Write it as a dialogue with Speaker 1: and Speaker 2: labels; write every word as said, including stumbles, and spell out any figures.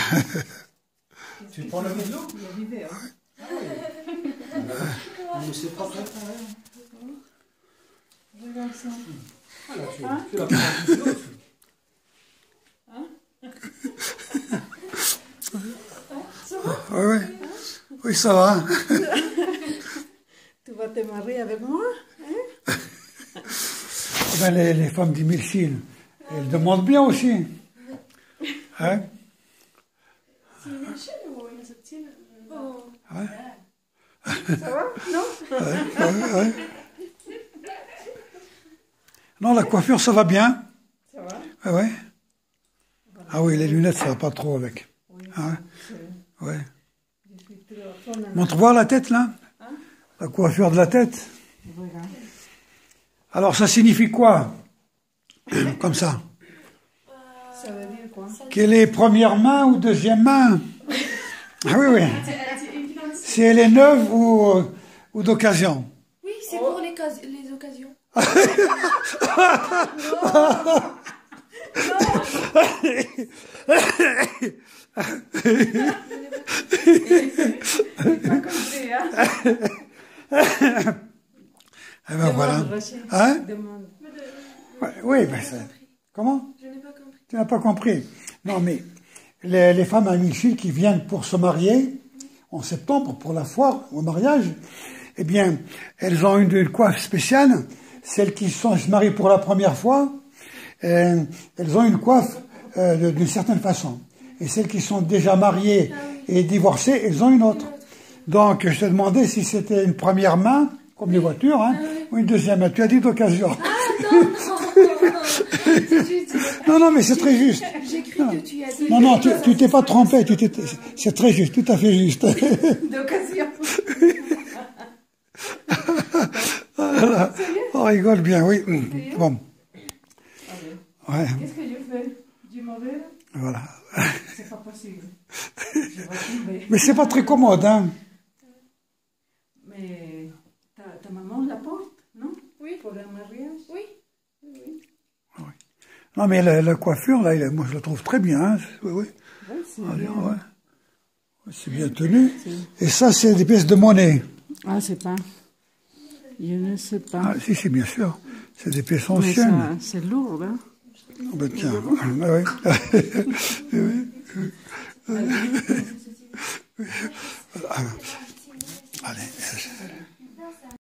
Speaker 1: Tu prends la vidéo?
Speaker 2: Il y a l'hiver. Hein.
Speaker 1: Ah oui. Mais c'est pas très pareil.
Speaker 2: Regarde ça.
Speaker 1: Ah là, tu,
Speaker 2: Hein?
Speaker 1: tu la prends en vidéo.
Speaker 2: Hein? Ça va?
Speaker 3: Oui, oui. Oui, ça va.
Speaker 2: Tu vas te marier avec moi? Hein?
Speaker 3: Ben, les, les femmes d'Émile Schill, elles demandent bien aussi. Hein? Ouais.
Speaker 2: Ça va? Non?
Speaker 3: Ouais, ouais, ouais. Non, la coiffure, ça va bien.
Speaker 2: Ça va?
Speaker 3: Ouais, ouais. Ah oui, les lunettes, ça va pas trop avec.
Speaker 2: Oui.
Speaker 3: Hein?
Speaker 2: C'est-
Speaker 3: Ouais.
Speaker 2: Je suis trop fan.
Speaker 3: Montre-moi la tête, là.
Speaker 2: Hein?
Speaker 3: La coiffure de la tête.
Speaker 2: Regarde.
Speaker 3: Alors, ça signifie quoi? Comme ça.
Speaker 2: Ça veut dire quoi?
Speaker 3: Qu'elle est première main ou deuxième main? Ah oui, oui. Si elle est neuve ou, ou d'occasion.
Speaker 4: Oui, c'est pour les, cas- les occasions.
Speaker 2: Pas compris, hein?
Speaker 3: Eh ben voilà.
Speaker 2: Demande, Rachel.
Speaker 3: Hein?
Speaker 2: Demande.
Speaker 3: Ouais, oui, ben ça. Comment?
Speaker 4: Je n'ai pas compris.
Speaker 3: Tu n'as pas compris. Non, mais les, les femmes à Émile Schill qui viennent pour se marier en septembre pour la foire au mariage, eh bien, elles ont une, une coiffe spéciale. Celles qui sont, se marient pour la première fois, euh, elles ont une coiffe euh, d'une certaine façon. Et celles qui sont déjà mariées et divorcées, elles ont une autre. Donc, je te demandais si c'était une première main, comme les voitures, hein, ou une deuxième main. Tu as dit d'occasion. Non, non, mais c'est très juste.
Speaker 4: J'ai cru que tu as dit.
Speaker 3: Non, non, tu tu t'es pas trompé. Tu t'es- c'est très juste, tout à fait juste.
Speaker 2: D'occasion.
Speaker 3: Voilà. On rigole bien, oui. Bon, ouais,
Speaker 2: Qu'est-ce que je fais? Du mauvais?
Speaker 3: voilà.
Speaker 2: C'est pas possible. Je vais tomber.
Speaker 3: Mais c'est pas très commode, hein.
Speaker 2: Mais ta, ta maman la porte, non?
Speaker 4: Oui.
Speaker 2: Pour un mariage?
Speaker 4: Oui.
Speaker 3: Non, mais la, la coiffure, là, il est- moi, je la trouve très bien. Hein. Oui, oui.
Speaker 2: Oui, c'est
Speaker 3: Allez,
Speaker 2: bien.
Speaker 3: ouais. Ouais, c'est bien tenu. Et ça, c'est des pièces de monnaie.
Speaker 2: Ah, c'est pas. Je ne sais pas.
Speaker 3: Ah, si, si, bien sûr. C'est des pièces
Speaker 2: Mais
Speaker 3: anciennes.
Speaker 2: ça, c'est lourd, hein?
Speaker 3: Oh, ben, tiens. Ah, oui. Oui. Allez.